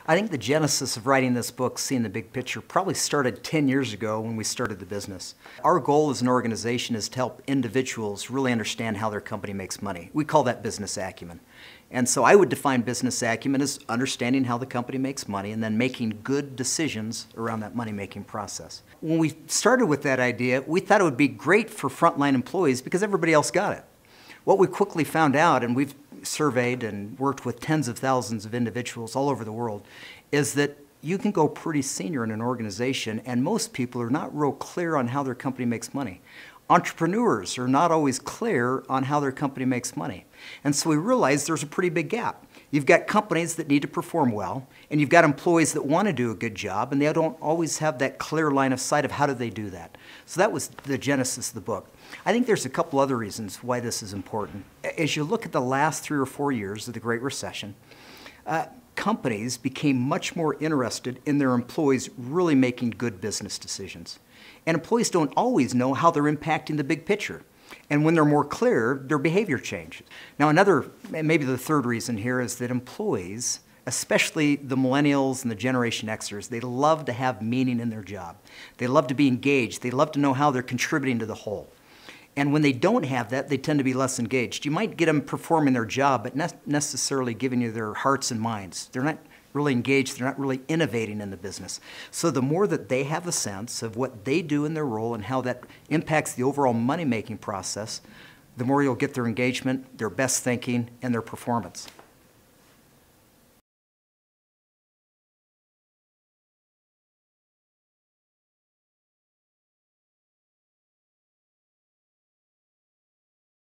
I think the genesis of writing this book, Seeing the Big Picture, probably started 10 years ago when we started the business. Our goal as an organization is to help individuals really understand how their company makes money. We call that business acumen. And so I would define business acumen as understanding how the company makes money and then making good decisions around that money-making process. When we started with that idea, we thought it would be great for frontline employees because everybody else got it. What we quickly found out, and we've surveyed and worked with tens of thousands of individuals all over the world, is that you can go pretty senior in an organization and most people are not real clear on how their company makes money. Entrepreneurs are not always clear on how their company makes money. And so we realized there's a pretty big gap. You've got companies that need to perform well, and you've got employees that want to do a good job, and they don't always have that clear line of sight of how do they do that. So that was the genesis of the book. I think there's a couple other reasons why this is important. As you look at the last 3 or 4 years of the Great Recession, companies became much more interested in their employees really making good business decisions. And employees don't always know how they're impacting the big picture. And when they're more clear, their behavior changes. Now another, maybe the third reason here is that employees, especially the millennials and the Generation Xers, they love to have meaning in their job. They love to be engaged. They love to know how they're contributing to the whole. And when they don't have that, they tend to be less engaged. You might get them performing their job, but not necessarily giving you their hearts and minds. They're not really engaged, they're not really innovating in the business. So the more that they have a sense of what they do in their role and how that impacts the overall money-making process, the more you'll get their engagement, their best thinking, and their performance.